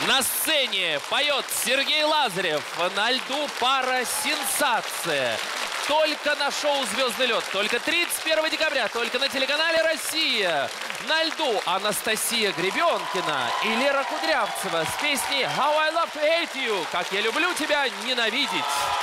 На сцене поет Сергей Лазарев. На льду пара «Сенсация». Только на шоу «Звездный лед». Только 31 декабря. Только на телеканале «Россия». На льду Анастасия Гребенкина и Лера Кудрявцева с песней «How I Love to Hate You». Как я люблю тебя ненавидеть.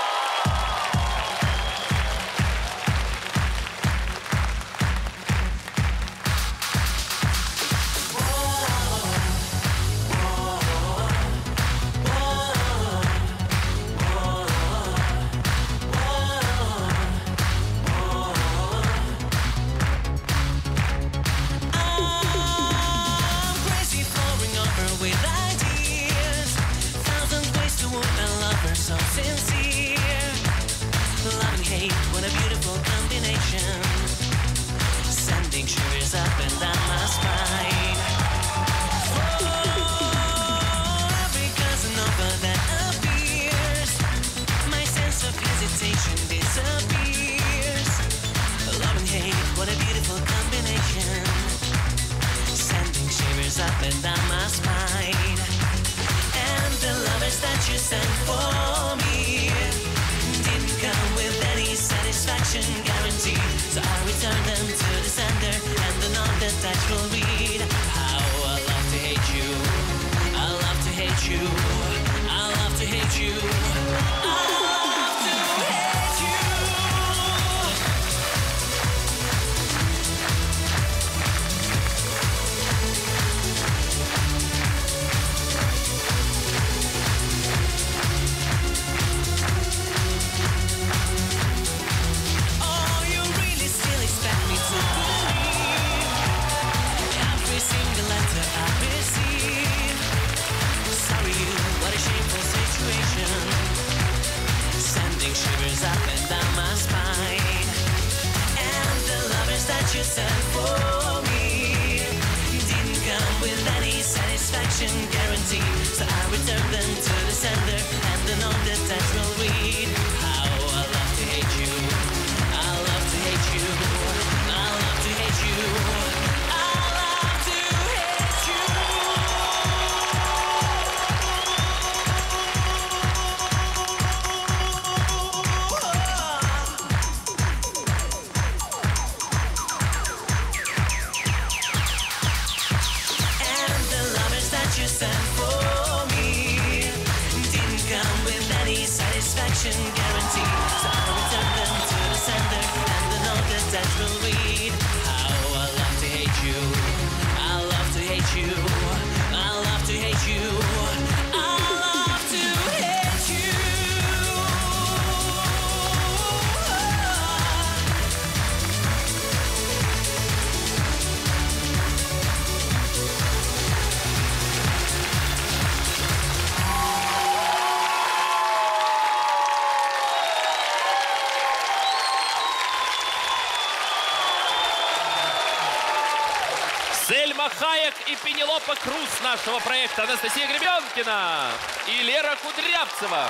Хаек и Пенелопа Круз нашего проекта Анастасия Гребенкина и Лера Кудрявцева.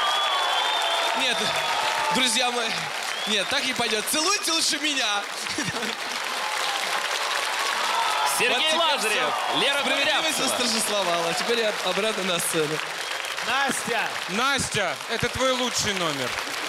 Нет, друзья мои, нет, так не пойдет. Целуйте лучше меня. Сергей Лазарев, Лера Кудрявцева. Торжествовала. Теперь я обратно на сцену. Настя! Настя, это твой лучший номер.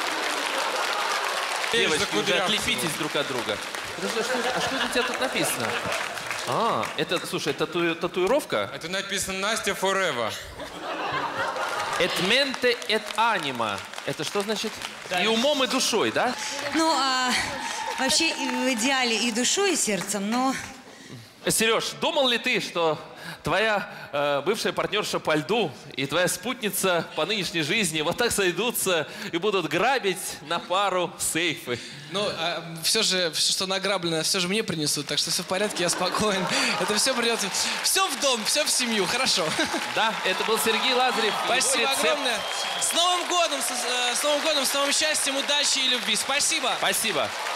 Девочки, уже отлепитесь друг от друга. Подожди, а что это у тебя тут написано? А, это, слушай, это татуировка? Это написано «Настя Forever». Et mente et anima. Это что значит? И умом, и душой, да? Ну, вообще в идеале и душой, и сердцем, но... Сереж, думал ли ты, что твоя бывшая партнерша по льду и твоя спутница по нынешней жизни вот так сойдутся и будут грабить на пару сейфы? Ну, все же, что награблено, все же мне принесут, так что все в порядке, я спокоен. Это все придется... Все в дом, все в семью, хорошо. Да, это был Сергей Лазарев. Спасибо огромное. С Новым годом, с Новым годом, с новым счастьем, удачи и любви. Спасибо. Спасибо.